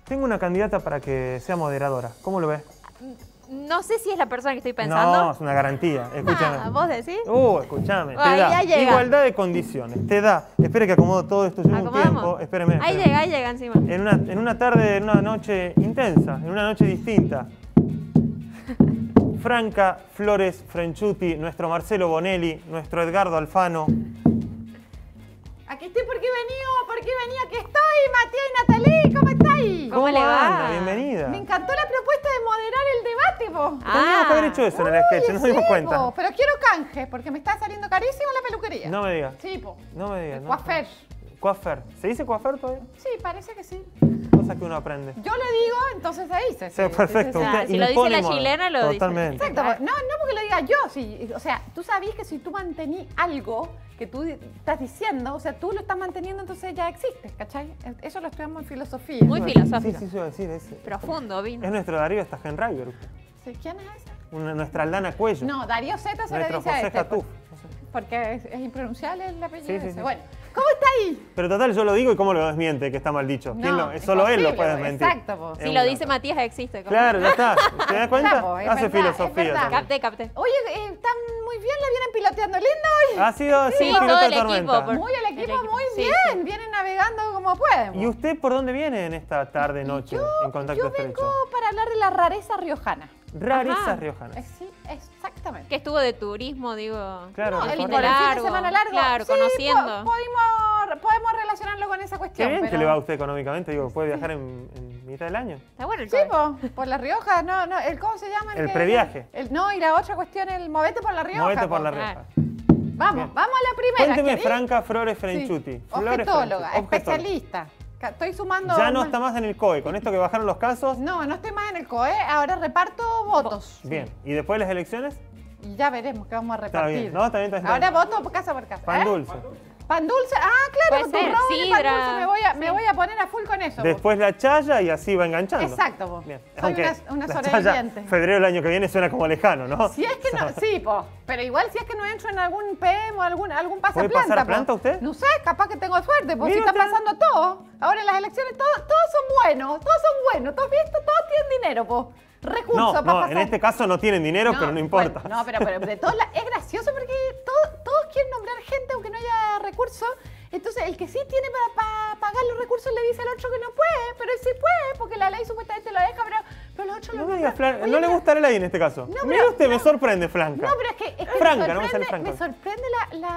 Tengo una candidata para que sea moderadora. ¿Cómo lo ves? No sé si es la persona que estoy pensando. No, es una garantía. Escúchame. Ah, ¿vos decís? Escúchame. Te Ahí da ya llega. igualdad de condiciones. Te da. Espere que acomodo todo esto. Lleva un ¿Acomodamos? tiempo. Espéreme. Ahí llega encima. En una tarde, en una noche intensa, en una noche distinta. Franca Flores Frenchuti, nuestro Marcelo Bonelli, nuestro Edgardo Alfano. Aquí estoy porque venía, aquí estoy, Matías y Natalie, ¿cómo estáis? ¿Cómo le va? anda? Bienvenida. Me encantó la propuesta de moderar el debate, vos. Teníamos que haber hecho eso en el sketch, nos dimos cuenta. Po, pero quiero canje, porque me está saliendo carísimo la peluquería. No me digas. Sí, po. No me digas. no. Coafer. Coafer. ¿Se dice coafer todavía? Sí, parece que sí. Cosa que uno aprende. Yo le digo, entonces se dice. Sí, perfecto. Ah, Usted si lo dice impone la moda. chilena, lo dice. Totalmente. Exacto, no porque lo diga yo, sí, o sea, tú sabías que si tú mantenís algo que tú estás diciendo, o sea, tú lo estás manteniendo, entonces ya existe, ¿cachai? Eso lo estudiamos en filosofía. Muy filosófico. Sí, iba a decir. Profundo, vino. Es nuestro Darío Stagenreiber. Sí, ¿quién es ese? Nuestra Aldana Cuello. No, Darío Z se le Nuestro dice a José este, Jatuf. porque es impronunciable el apellido Sí, sí, ese. sí. Bueno, ¿cómo está ahí? Pero total, yo lo digo y cómo lo desmiente, que está mal dicho. ¿Quién No, es solo él lo imposible, puede po, desmentir. exacto, po. Es Si un lo dato. dice Matías, existe. ¿cómo? Claro, ya está. ¿Te das cuenta? Claro, es Hace verdad, filosofía. es verdad. también. Capté. Oye, están muy bien, la vienen piloteando lindo hoy. Ha sido Sí, piloto todo de el equipo, tormenta. por- Muy el equipo, el equipo. muy Sí, bien. Vienen navegando como pueden. ¿Y usted por dónde viene en esta tarde-noche en contacto Yo estrecho? vengo para hablar de la rareza riojana. Rarezas Ajá. riojanas. Sí, exactamente. Que estuvo de turismo, digo. Claro, No, de el forma- por el fin de largo, semana largo. claro, Sí, conociendo. podemos relacionarlo con esa Qué cuestión. bien pero... que le va a usted económicamente. Digo, puede viajar en mitad del año. Está bueno el Sí, cover. por La Rioja, no, ¿cómo se llama? El que- previaje. No, y la otra cuestión, el movete por La Rioja. Movete por po. La Rioja. Vamos, Bien. vamos a la primera. Cuénteme, ¿querés? Franca Flores Sí. Frenchuti. Objetóloga, Objetóloga. especialista. Estoy sumando... Ya no está más en el COE. Con esto que bajaron los casos. No estoy más en el COE, ahora reparto votos. Bien. ¿Y después de las elecciones? Y ya veremos qué vamos a Está repartir. bien, ¿no? Está bien, está bien. Ahora voto casa por casa. Pan ¿eh? dulce. Pan dulce, claro, Puede con tu ser, ron y pan sidra. dulce me voy a poner a full con eso. Después la chaya y así va enganchando. Exacto, po. Bien. Soy Aunque una la chaya, sobreviviente. febrero del año que viene suena como lejano, ¿no? Si es que no, sí, po. Pero igual si es que no entro en algún PM o algún ¿Puede pasaplanta. pasar a po. planta usted? No sé, capaz que tengo suerte, pues si Mira está usted. pasando todo. Ahora en las elecciones todos son buenos, todos tienen dinero, po. Recursos No, para no, pasar. en este caso no tienen dinero, pero no importa. Bueno, no, pero de todos es gracioso porque todos quieren nombrar gente aunque no haya recursos. Entonces, el que sí tiene para pagar los recursos le dice al otro que no puede, pero él sí puede, porque la ley supuestamente lo deja, pero los otros No lo me diga, nombran. no le gusta la ley en este caso. No, Mire pero- usted, me sorprende, Franca. No, pero es que Franca, no me sale Franca. me sorprende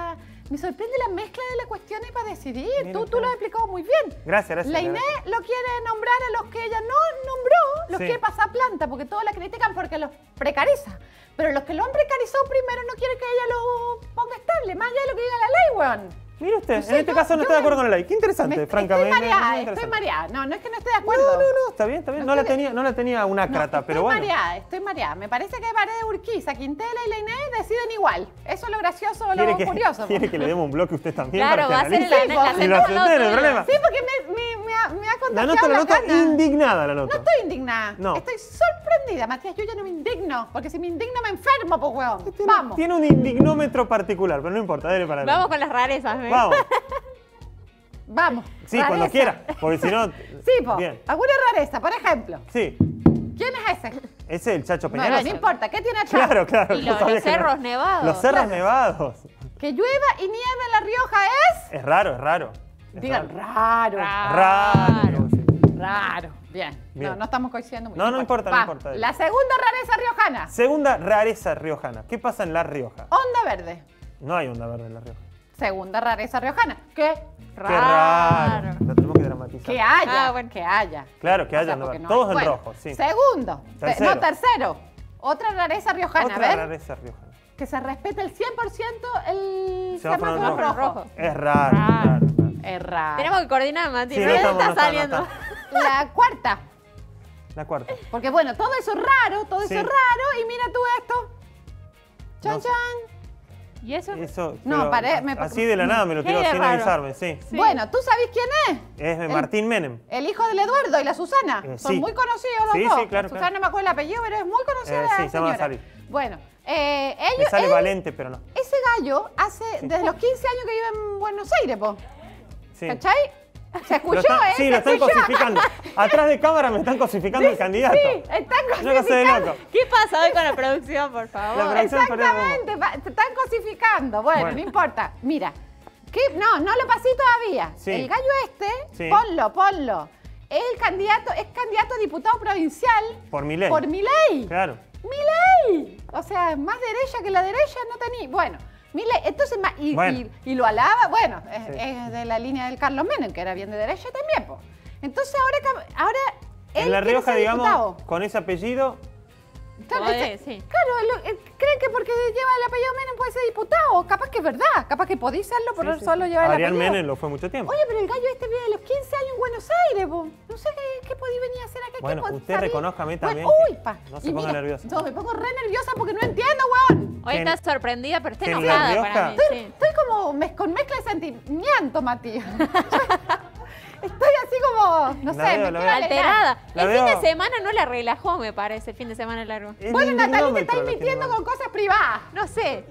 la mezcla de las cuestiones para decidir. Mire Tú usted. lo has explicado muy bien. Gracias. La Inés lo quiere nombrar a los que ella no nombró, los Sí. que pasa planta, porque todos la critican porque los precariza. Pero los que lo han precarizado primero no quieren que ella lo ponga estable, más allá de lo que diga la ley, weón. Mire usted, No sé, en este caso no yo estoy de me- acuerdo con la ley. Qué interesante, Franca. Estoy muy mareada, interesante. estoy mareada. No es que no esté de acuerdo. No, está bien, está bien. No estoy- No la tenía un ácrata, No, pero bueno. Estoy mareada. Me parece que Paredes, Urquiza, Quintela y la Inés deciden igual. Eso es lo gracioso, ¿Quiere lo que, curioso. quiere que le demos un bloque a usted también Claro, para va a que ser analice? la Sí, hacemos Y lo todo acepté, no hay tuyo. problema. Sí, porque me ha La contagiado nota gana. indignada, la No nota. estoy indignada. No. Estoy sorprendida, Matías. Yo ya no me indigno. Porque si me indigno me enfermo, pues, weón. Vamos. Tiene un indignómetro particular, pero no importa, dale para Vamos adelante. con las rarezas, ¿eh? Vamos. Vamos. Sí, Rareza. cuando quiera, porque si no... Sí, po. Bien. Alguna rareza, por ejemplo. Sí, ¿Quién es ese? ese es el Chacho No, Peñalosa. no importa. ¿Qué tiene atrás? Claro, claro. Y yo los sabía que cerros no. nevados. Los cerros Claro. nevados. Que llueva y nieve en La Rioja es... Es raro, es raro. Es Digan, raro. raro. Raro. sí. Raro. Bien. Bien. No estamos coincidiendo mucho. No importa, no Va. importa. La segunda rareza riojana. Segunda rareza riojana. ¿Qué pasa en La Rioja? Onda verde. No hay onda verde en La Rioja. Segunda rareza riojana. ¿Qué? Qué raro. Lo tenemos que dramatizar. Que haya. Ah, bueno. Que haya. Claro, que O haya sea, onda porque verde. no hay. Todos en Bueno, rojo, sí. Segundo. Tercero. Tercero. Otra rareza riojana. Otra a ver. rareza riojana. Que se respete el 100% el Semáforo semáforo rojo. rojo. Es raro, Raro. raro. Es raro. Tenemos que coordinar, Mati. Sí, pero no ya estamos, está no está, no saliendo. está. La cuarta. La cuarta. Porque bueno, todo eso es raro, todo Sí. eso es raro. Y mira tú esto. Chan, No sé. chan. ¿Y eso? Eso, No, pero así de la nada me lo ¿Qué tiró de sin raro? avisarme, sí. Sí. Bueno, ¿tú sabes quién es? Es Martín Menem. El hijo del Eduardo y la Susana. Son Sí. muy conocidos los Sí, dos. sí, claro, Susana claro. no me acuerdo el apellido, pero es muy conocida la sí, se llama señora. Sally. Bueno, Me ellos, sale Valente, pero no. ese gallo hace desde los 15 años que vive en Buenos Aires, po. Sí. ¿Cachai? Se escuchó, Lo están- Sí, Se lo están escuchó. cosificando. Atrás de cámara me están cosificando el candidato. Sí, están Una cosa de cosificando. loco. ¿Qué pasa hoy con la producción, por favor? La producción perdió el rumbo. Exactamente, te están cosificando. Bueno, Bueno. no importa. Mira, no lo pasé todavía. Sí. El gallo Sí. ponlo. Es candidato a diputado provincial Por Milei. por Milei. Claro. Milei. O sea, más derecha que la derecha no tenía. Bueno, Milei, entonces, Bueno. y lo alaba, bueno, Sí. es de la línea del Carlos Menem, que era bien de derecha también, pues. Entonces ahora él En La quiere Rioja, ser digamos, diputado. con ese apellido, Claro, Podés, ese- sí. claro, creen que porque lleva el apellido Menem puede ser diputado. Capaz que es verdad, capaz que podéis serlo por sí, solo sí. llevar el Adrián apellido. Menem lo fue mucho tiempo. Oye, pero el gallo este vive de los 15 años en Buenos Aires, po. No sé qué podía venir a hacer acá. Bueno, qué usted sabía. reconózcame Bueno, también uy, que pa. no se Y ponga mira, nerviosa. Yo me pongo re nerviosa porque no entiendo, weón. Hoy Que en- está sorprendida, pero está que en La enojada Rioja- para mí. Sí. Estoy como con mezcla de sentimiento, Matías. Estoy así como, no La sé, veo, me la quiero veo. alegrar. Alterada. La El veo- fin de semana no la relajó, me parece, el fin de semana largo. Es Bueno, el Natalie, te dignómetro estáis lo tiene mintiendo mal. con cosas privadas. No sé.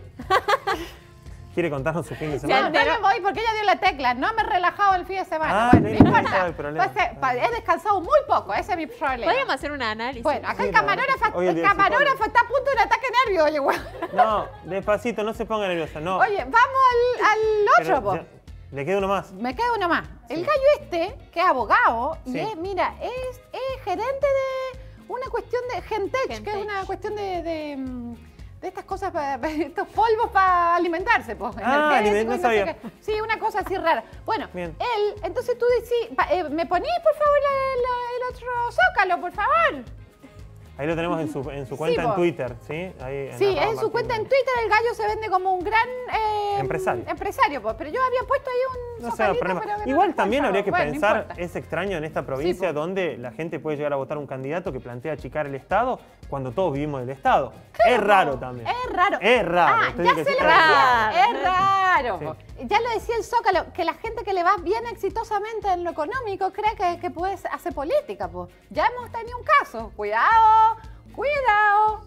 ¿Quiere contarnos su fin de No, semana? no me voy porque ella dio la tecla. No me he relajado el fin de semana. Ah, Bueno, no no importa. importa el problema. He descansado muy poco, ese es mi problema. Podríamos hacer un análisis. Bueno, acá Sí, el la camarógrafo, verdad que hoy el el día del camarógrafo está a punto de un ataque de nervio, oye, güey. No, despacito, no se ponga nerviosa, no. Oye, vamos al Pero otro, po. ya- le queda uno más. Me queda uno más. El Sí. gallo este, que es abogado, y Sí. es, mira, es gerente de una cuestión de Gentech, que es Gentech. una cuestión de estas cosas, estos polvos para alimentarse, pues. Ah, energéticos, no sabía. sé qué. Sí, una cosa así rara. Bueno, Bien. él, entonces tú decís, ¿me ponís, por favor, el otro zócalo, por favor? Ahí lo tenemos en su cuenta po. en Twitter, ¿sí? Ahí Sí, arroba en su Martín cuenta en Menem. Twitter el gallo se vende como un gran Empresario. pues, pero yo había puesto ahí un No sea zocalito, problema. pero que no Igual me también alcanza, habría que bueno, no pensar, importa. es extraño en esta provincia Sí, po. donde la gente puede llegar a votar un candidato que plantea achicar el Estado cuando todos vivimos del Estado. Es raro también. Es raro. Es raro. Ah, Usted ya tiene sé que lo decir- que raro. decía. Es raro. Sí. Ya lo decía el Zócalo, que la gente que le va bien exitosamente en lo económico cree que puede hacer política. Pues. Ya hemos tenido un caso. Cuidado, cuidado.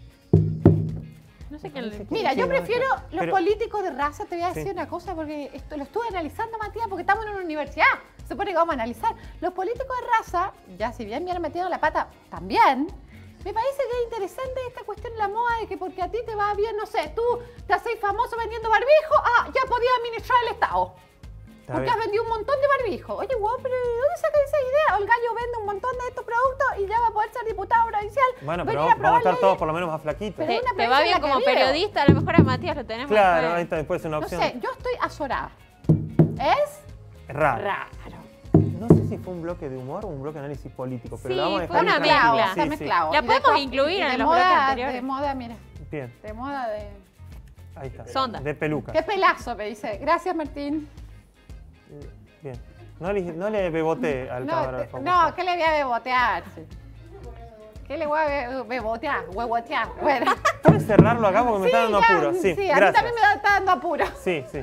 No sé quién le... Mira, Sí, yo no, prefiero claro. los Pero- políticos de raza, te voy a decir Sí. una cosa, porque esto lo estuve analizando, Matías, porque estamos en una universidad. Se supone que vamos a analizar. Los políticos de raza, ya si bien vienen metiendo la pata también, me parece que es interesante esta cuestión de la moda de que porque a ti te va bien, no sé, tú te haces famoso vendiendo barbijo, ya podías administrar el Estado. Está Porque bien. has vendido un montón de barbijos. Oye, guau, pero ¿de dónde sacas esa idea? O el gallo vende un montón de estos productos y ya va a poder ser diputado provincial. Bueno, Venir pero a vamos a probar estar leyes. todos por lo menos más flaquitos. Pero Te, una te va provincia bien en la como que vivo. periodista, a lo mejor a Matías lo tenemos. Claro, después. ahí está, después es una No opción. sé, yo estoy azorada. Es Raro. raro. No sé si fue un bloque de humor o un bloque de análisis político, pero Sí, lo vamos a fue dejar una ahí mezcla. tranquilo. Está Sí, sí. mezclado. La Y de podemos co- incluir y en de los moda, bloques anteriores. De moda, mira. Bien, De moda de... ahí está. Sonda. De peluca. Qué pelazo, me dice. Gracias, Martín. Bien. No le bebote al camarógrafo. No, ¿qué le voy a bebotear? ¿Qué le voy a bebotear? Huevotear. Bueno. ¿Puedes cerrarlo acá porque me está dando ya, apuro? Sí, a mí gracias. también me está dando apuro. Sí, sí.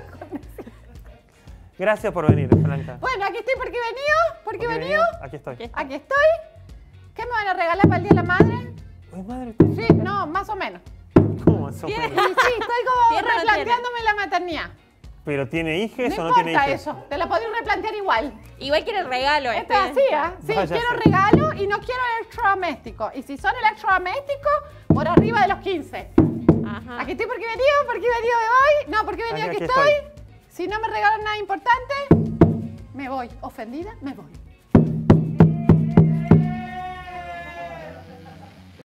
Gracias por venir, Franca. Bueno, aquí estoy porque he venido. Porque he venido. Aquí estoy. Aquí. Aquí estoy. ¿Qué me van a regalar para el Día de la Madre? Uy, madre, usted- Sí, no, más o menos. ¿Cómo eso? ¿Tiene? Sí, estoy como ¿Tiene o no replanteándome la maternidad. ¿Pero tiene hijes No o no tiene importa hijes? eso, te la podéis replantear igual. Igual quiere el regalo. Esto es así, ¿ah? Sí, Váyase. quiero regalo y no quiero electrodomésticos. Y si son electrodomésticos, por arriba de los 15. Ajá. Aquí estoy porque he venido me voy. No, porque he venido, Aquí aquí estoy. estoy. Si no me regalan nada importante, me voy. Ofendida, me voy.